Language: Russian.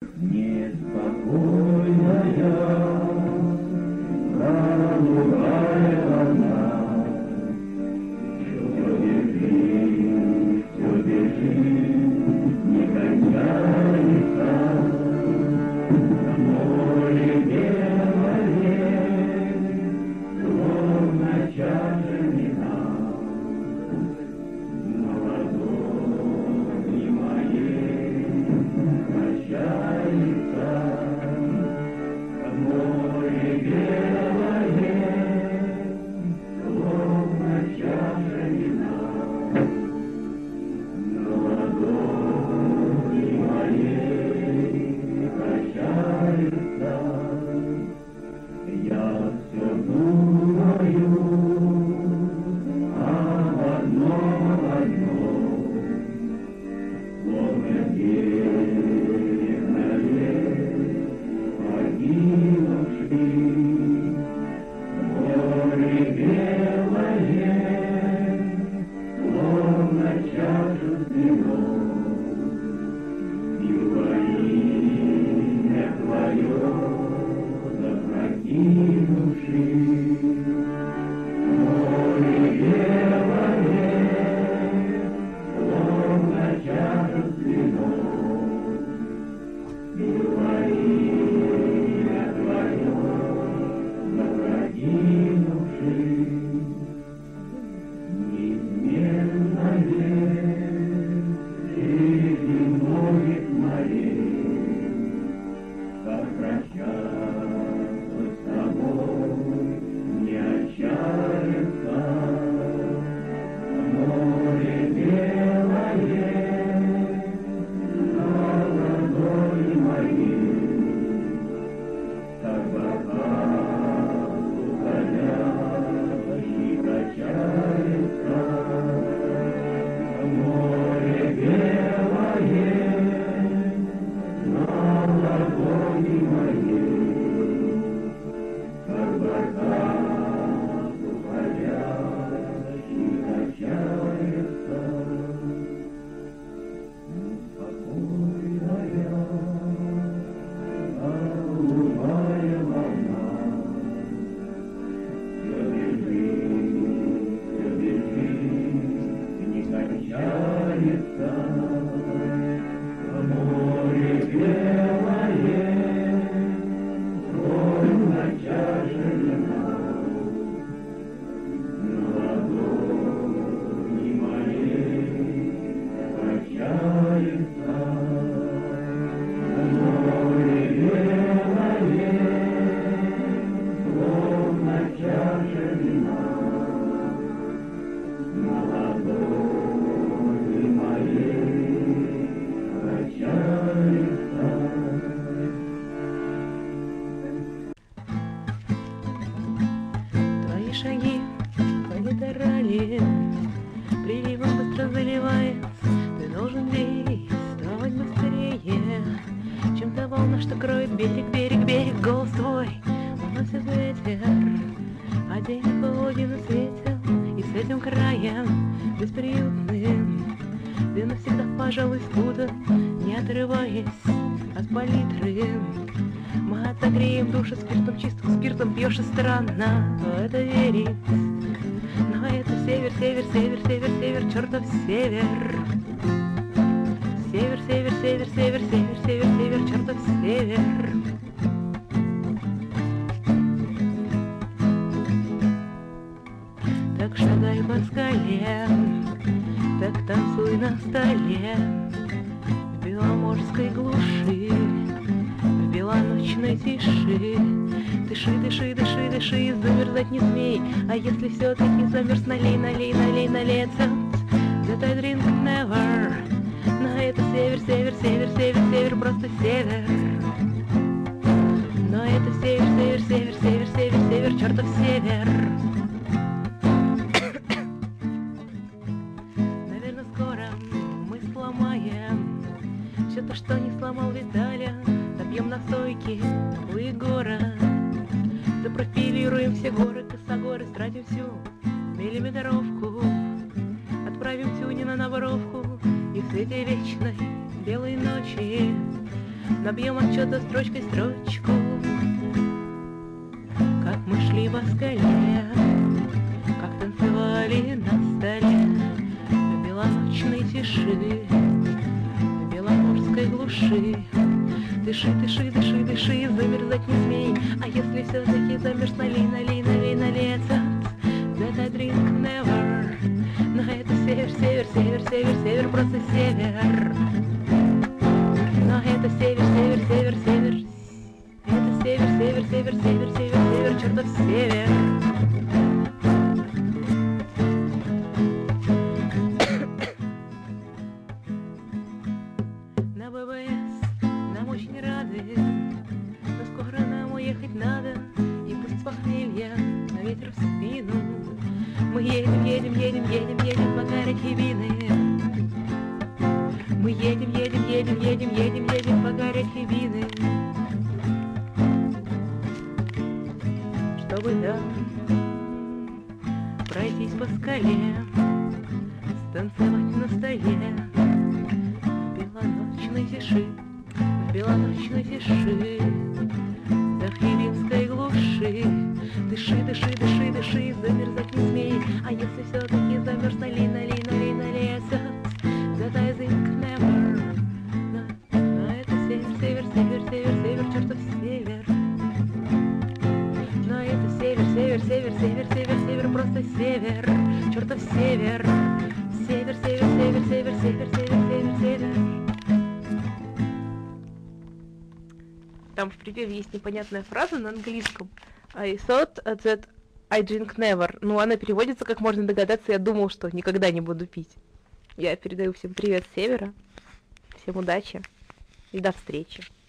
Неспокойная, голубая волна, все бежит, не кончается. Море белое, словно чаша вина, на ладони моей прощается. Море белое, словно чаша вина, на ладони моей прощается. Я все думаю об одном, словно бедные погибшие. Море белое, словно чаша с вином, и во имя Твое запрокинувший. Море белое, словно чаша с вином, и во имя Твое запрокинувший. Неизменное среди многих морей, как прощаться с тобой не отчаяться. Море белое, на ладони моей, как бокал уходящий качается. Море белое, на ладони моей, как бокал уходящий качается. Неспокойная, голубая волна, все бежит, не кончается. Море белое, словно чаша вина, на ладони моей прощается. Море белое, словно чаша вина, на ладони моей прощается. Твои шаги по литерали приливом быстро заливается. Ты должен действовать быстрее, чем та волна, что кроет берег, берег, берег. Голос твой уносит ветер, а день холоден и светел, и с этим краем бесприютным ты навсегда, пожалуй, спутан, не отрываясь от палитры. Мы отогреем души спиртом, чистым спиртом. Пьешь и странно в это верить, но это север, север, север, север, север, чертов север. Север, север, север, север, север, север, север, чертов север. Так шагай по скале, так танцуй на столе, в беломорской глуши, в белоночной тиши. Дыши, дыши, дыши, дыши, и замерзать не смей. А если все-таки замерз, налей, налей, налей, налей рецепт. That I drink never. Но это север, север, север, север, север, просто север. Но это север, север, север, север, север, север, чертов север. Наверное, скоро мы сломаем все то, что не сломал Виталя. Допьем настойки у Егора, запрофилируем все горы, косогоры, стратим всю миллиметровку, отправим Тюнина на воровку, и в свете вечной белой ночи набьем отчета строчкой строчку. Как мы шли по скале, как танцевали на столе в белоночной тиши, в беломорской глуши. Дыши, дыши, дыши, дыши, замерзать не смей. А если все-таки замерз, налей, налей, налей, налей этот that I drink never. Но это север, север, север, север, север, просто север. Но это север, север, север, север. Это север, север, север, север, север, север, чертов север. На ББС нам очень рады, но скоро нам уехать надо. И пусть с похмелья на ветер в спину мы едем, едем, едем, едем, едем по Каракибины. Мы едем, едем, едем, едем, едем, едем по Каракибины. Чтобы там пройтись по скале, станцевать на столе в белоночной тиши, в белоночной тиши, в Дахиринской глуши. Дыши, дыши, дыши, дыши, замерзать не смей. А если все-таки замерз, налей, налей, налей, налей этот that I think never. Но это север, север, север, север, север, чертов север. Но это север, север, север, север, север, север, просто север, чертов север. Север, север, север, север, север, север, север, север. Там в припеве есть непонятная фраза на английском. I thought that I drink never. Ну, она переводится, как можно догадаться, я думал, что никогда не буду пить. Я передаю всем привет с севера. Всем удачи и до встречи.